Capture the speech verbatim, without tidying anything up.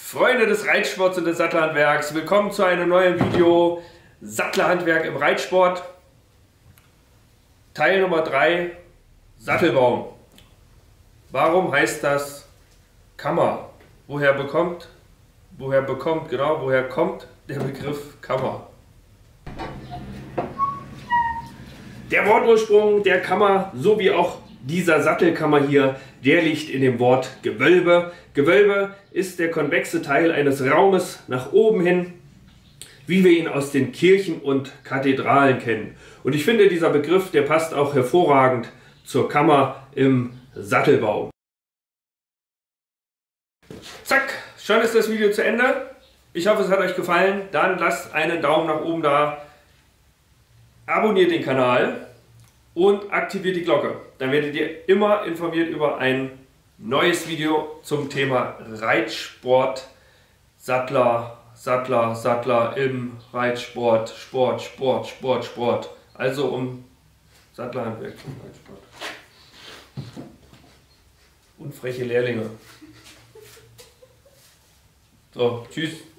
Freunde des Reitsports und des Sattelhandwerks, willkommen zu einem neuen Video Sattlerhandwerk im Reitsport. Teil Nummer drei, Sattelbaum. Warum heißt das Kammer? Woher bekommt, woher bekommt, genau, woher kommt der Begriff Kammer? Der Wortursprung der Kammer, so wie auch dieser Sattelkammer hier, der liegt in dem Wort Gewölbe. Gewölbe ist der konvexe Teil eines Raumes nach oben hin, wie wir ihn aus den Kirchen und Kathedralen kennen. Und ich finde, dieser Begriff, der passt auch hervorragend zur Kammer im Sattelbau. Zack, schon ist das Video zu Ende. Ich hoffe, es hat euch gefallen. Dann lasst einen Daumen nach oben da, abonniert den Kanal und aktiviert die Glocke. Dann werdet ihr immer informiert über ein neues Video zum Thema Reitsport, Sattler, Sattler, Sattler im Reitsport, Sport, Sport, Sport, Sport. Also um Sattlerhandwerk im Reitsport. Und freche Lehrlinge. So, tschüss.